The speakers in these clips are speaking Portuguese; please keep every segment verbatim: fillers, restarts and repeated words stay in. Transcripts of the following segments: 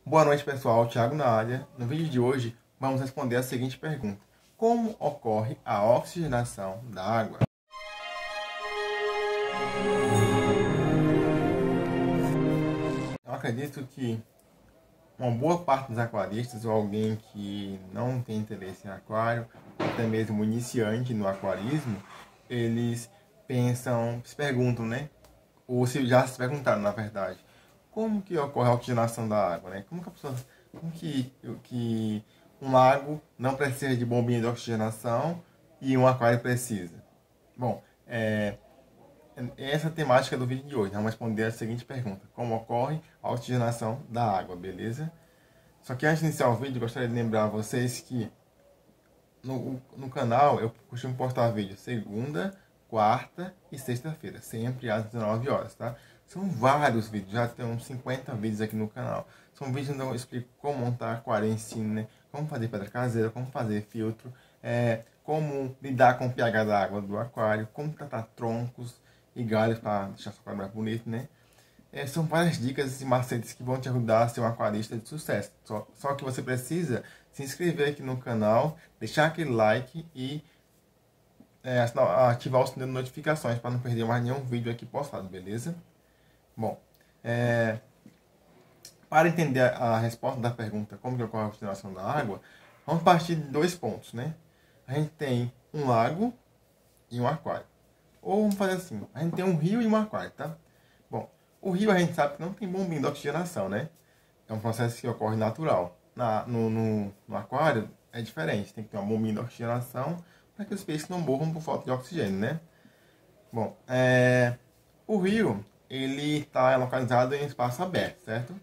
Boa noite, pessoal. Thiago na área. No vídeo de hoje, vamos responder a seguinte pergunta: como ocorre a oxigenação da água? Eu acredito que uma boa parte dos aquaristas ou alguém que não tem interesse em aquário, até mesmo iniciante no aquarismo, eles pensam, se perguntam, né? Ou se já se perguntaram, na verdade, como que ocorre a oxigenação da água, né? Como que a pessoa, como que, que um lago não precisa de bombinha de oxigenação e um aquário precisa? Bom, é, essa é a temática do vídeo de hoje. Vamos responder a seguinte pergunta: como ocorre a oxigenação da água, beleza? Só que antes de iniciar o vídeo, gostaria de lembrar a vocês que no, no canal eu costumo postar vídeo segunda, quarta e sexta-feira, sempre às dezenove horas, tá? São vários vídeos, já tem uns cinquenta vídeos aqui no canal. São vídeos onde eu explico como montar aquário, ensino, né? Como fazer pedra caseira, como fazer filtro, é, como lidar com o pH da água do aquário, como tratar troncos e galhos para deixar seu aquário mais bonito, né? É, são várias dicas e macetes que vão te ajudar a ser um aquarista de sucesso. Só, só que você precisa se inscrever aqui no canal, deixar aquele like e é, ativar o sininho de notificações para não perder mais nenhum vídeo aqui postado, beleza? Bom, é, para entender a resposta da pergunta como que ocorre a oxigenação da água, vamos partir de dois pontos, né? A gente tem um lago e um aquário. Ou vamos fazer assim, a gente tem um rio e um aquário, tá? Bom, o rio a gente sabe que não tem bombinha de oxigenação, né? É um processo que ocorre natural. Na, no, no, no aquário é diferente, tem que ter uma bombinha de oxigenação para que os peixes não morram por falta de oxigênio, né? Bom, é, o rio, ele está localizado em espaço aberto, certo?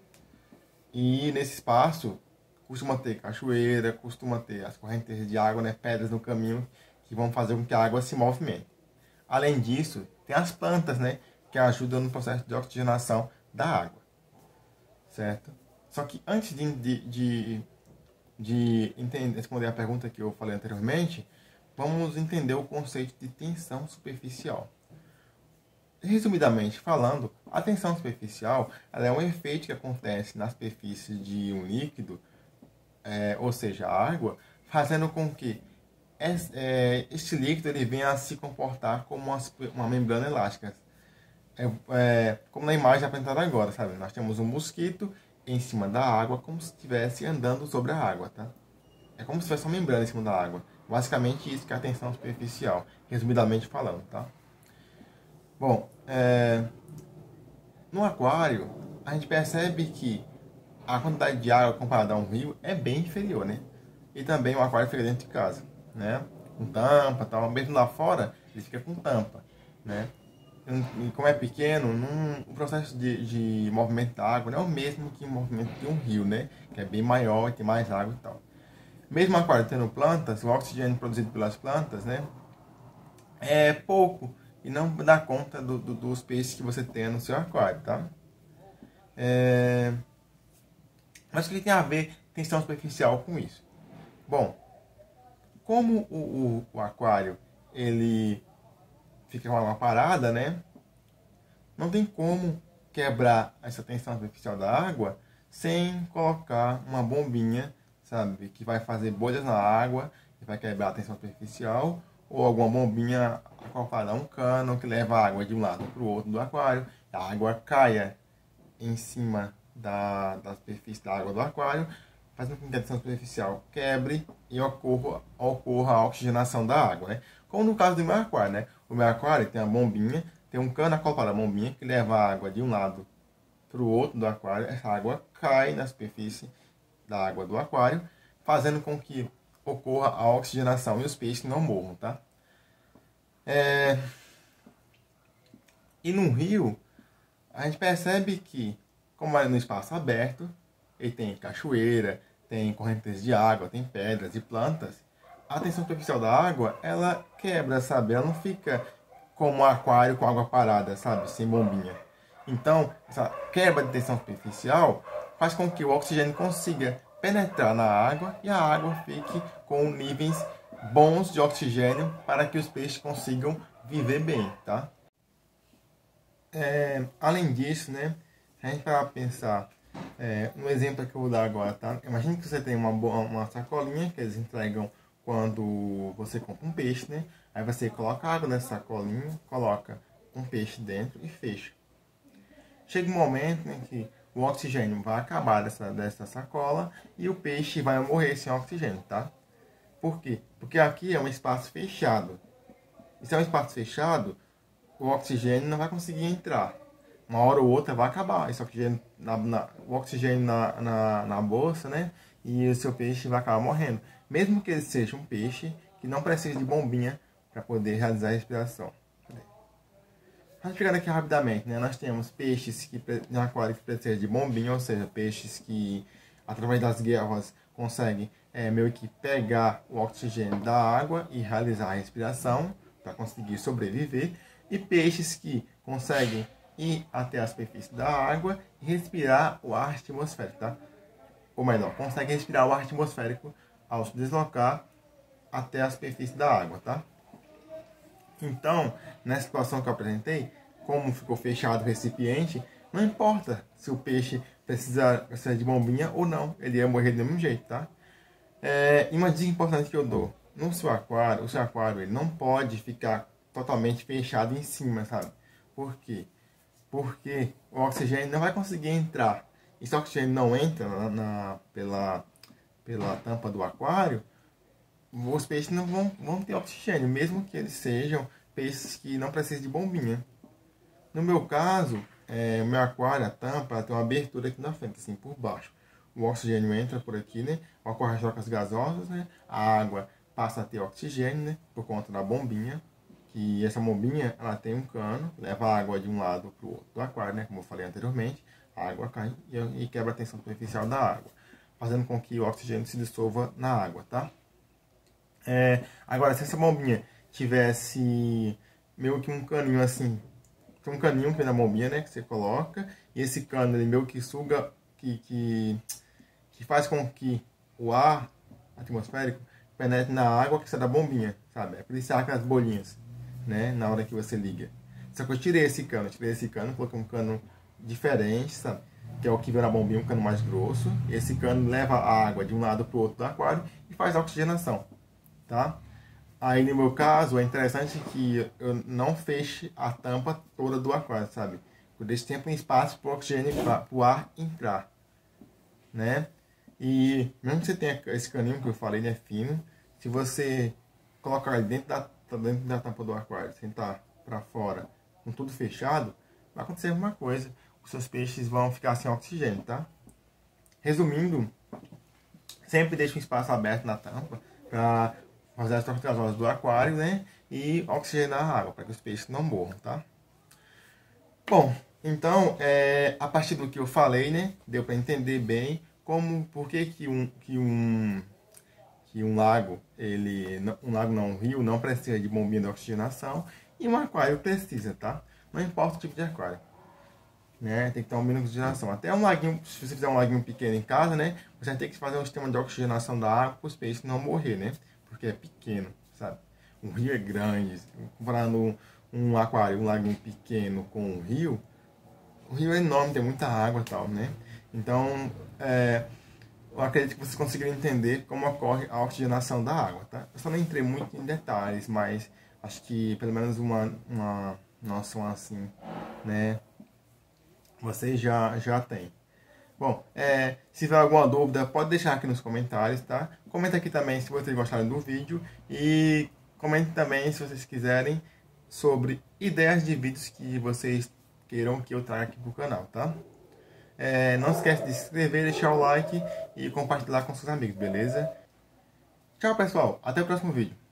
E nesse espaço costuma ter cachoeira, costuma ter as correntes de água, né, pedras no caminho que vão fazer com que a água se movimente. Além disso, tem as plantas, né, que ajudam no processo de oxigenação da água, certo? Só que antes de, de, de, de entender, responder a pergunta que eu falei anteriormente, vamos entender o conceito de tensão superficial. Resumidamente falando, a tensão superficial ela é um efeito que acontece na superfície de um líquido, é, ou seja, a água, fazendo com que esse, é, este líquido ele venha a se comportar como uma, uma membrana elástica. É, é, como na imagem apresentada agora, sabe? Nós temos um mosquito em cima da água, como se estivesse andando sobre a água, tá? É como se tivesse uma membrana em cima da água. Basicamente isso que é a tensão superficial, resumidamente falando, tá? Bom, é, no aquário, a gente percebe que a quantidade de água comparada a um rio é bem inferior, né? E também o aquário fica dentro de casa, né? Com tampa, tal. Mesmo lá fora, ele fica com tampa, né? E como é pequeno, num, o processo de, de movimento da água não é o mesmo que o movimento de um rio, né? Que é bem maior e tem mais água e tal. Mesmo o aquário tendo plantas, o oxigênio produzido pelas plantas, né? É pouco e não dá conta do, do, dos peixes que você tem no seu aquário, tá? É... Mas o que tem a ver tensão superficial com isso? Bom, como o, o, o aquário ele fica com uma parada, né? Não tem como quebrar essa tensão superficial da água sem colocar uma bombinha, sabe? Que vai fazer bolhas na água e vai quebrar a tensão superficial, ou alguma bombinha acoplada a um cano que leva a água de um lado para o outro do aquário, a água caia em cima da, da superfície da água do aquário, fazendo com que a tensão superficial quebre e ocorra, ocorra a oxigenação da água, né? Como no caso do meu aquário, né? O meu aquário tem uma bombinha, tem um cano acoplado à bombinha que leva a água de um lado para o outro do aquário. Essa água cai na superfície da água do aquário, fazendo com que ocorra a oxigenação e os peixes não morram, tá? É... E no rio, a gente percebe que, como é no espaço aberto, ele tem cachoeira, tem correntes de água, tem pedras e plantas, a tensão superficial da água, ela quebra, sabe? Ela não fica como um aquário com água parada, sabe? Sem bombinha. Então, essa quebra de tensão superficial faz com que o oxigênio consiga penetrar na água e a água fique com níveis bons de oxigênio para que os peixes consigam viver bem, tá? É, além disso, né? A gente vai pensar É, um exemplo que eu vou dar agora, tá? Imagine que você tem uma, uma sacolinha que eles entregam quando você compra um peixe, né? Aí você coloca água nessa sacolinha, coloca um peixe dentro e fecha. Chega um momento, né, que o oxigênio vai acabar dessa, dessa sacola e o peixe vai morrer sem oxigênio, tá? Por quê? Porque aqui é um espaço fechado. E se é um espaço fechado, o oxigênio não vai conseguir entrar. Uma hora ou outra vai acabar esse oxigênio, na, na, o oxigênio na, na, na bolsa, né? E o seu peixe vai acabar morrendo. Mesmo que ele seja um peixe que não precisa de bombinha para poder realizar a respiração. Explicando aqui rapidamente, né? Nós temos peixes que, no aquário que precisam de bombinha, ou seja, peixes que, através das guelras, conseguem é, meio que pegar o oxigênio da água e realizar a respiração para conseguir sobreviver. E peixes que conseguem ir até a superfície da água e respirar o ar atmosférico, tá? Ou melhor, conseguem respirar o ar atmosférico ao se deslocar até a superfície da água, tá? Então, nessa situação que eu apresentei, como ficou fechado o recipiente, não importa se o peixe precisa, precisa de bombinha ou não, ele ia morrer do mesmo jeito, tá? É, e uma dica importante que eu dou, no seu aquário, o seu aquário ele não pode ficar totalmente fechado em cima, sabe? Por quê? Porque o oxigênio não vai conseguir entrar. E se o oxigênio não entra na, na, pela, pela tampa do aquário, os peixes não vão, vão ter oxigênio, mesmo que eles sejam peixes que não precisam de bombinha. No meu caso, é, o meu aquário, a tampa, ela tem uma abertura aqui na frente, assim, por baixo. O oxigênio entra por aqui, né? Ocorre as trocas gasosas, né? A água passa a ter oxigênio, né? Por conta da bombinha. Que essa bombinha, ela tem um cano, leva a água de um lado para o outro do aquário, né? Como eu falei anteriormente, a água cai e, e quebra a tensão superficial da água, fazendo com que o oxigênio se dissolva na água, tá? É, agora, se essa bombinha tivesse meio que um caninho assim, tem um caninho que na bombinha, né, que você coloca, e esse cano ele meio que suga, que, que, que faz com que o ar atmosférico penetre na água que sai da bombinha, sabe? É por isso que sai aquelas bolinhas, né, na hora que você liga. Só que eu tirei esse cano, tirei esse cano, coloquei um cano diferente, sabe? Que é o que vem na bombinha, um cano mais grosso. Esse cano leva a água de um lado para o outro do aquário e faz a oxigenação, tá? Aí no meu caso é interessante que eu não feche a tampa toda do aquário, sabe? Eu deixo sempre um espaço para o oxigênio, para o ar entrar, né? E mesmo que você tenha esse caninho que eu falei, ele é fino, se você colocar ele dentro da, dentro da tampa do aquário, sentar para fora, com tudo fechado, vai acontecer uma coisa, os seus peixes vão ficar sem oxigênio, tá? Resumindo, sempre deixe um espaço aberto na tampa para fazer as trocas gasosas do aquário, né? E oxigenar a água, para que os peixes não morram, tá? Bom, então, é, a partir do que eu falei, né? Deu para entender bem como, por que que um, que um, que um lago, ele, um lago não, um rio, não precisa de bombinha de oxigenação e um aquário precisa, tá? Não importa o tipo de aquário, né? Tem que ter um mínimo de oxigenação. Até um laguinho, se você fizer um laguinho pequeno em casa, né? Você vai ter que fazer um sistema de oxigenação da água para os peixes não morrer, né? Porque é pequeno, sabe? Um rio é grande, comparando um, um aquário, um laguinho pequeno com um rio, o rio é enorme, tem muita água e tal, né? Então, é, eu acredito que vocês conseguiram entender como ocorre a oxigenação da água, tá? Eu só não entrei muito em detalhes, mas acho que pelo menos uma, uma noção assim, né? Vocês já, já têm. Bom, é, se tiver alguma dúvida, pode deixar aqui nos comentários, tá? Comenta aqui também se vocês gostaram do vídeo e comente também se vocês quiserem sobre ideias de vídeos que vocês queiram que eu traga aqui pro canal, tá? É, não esquece de se inscrever, deixar o like e compartilhar com seus amigos, beleza? Tchau, pessoal. Até o próximo vídeo.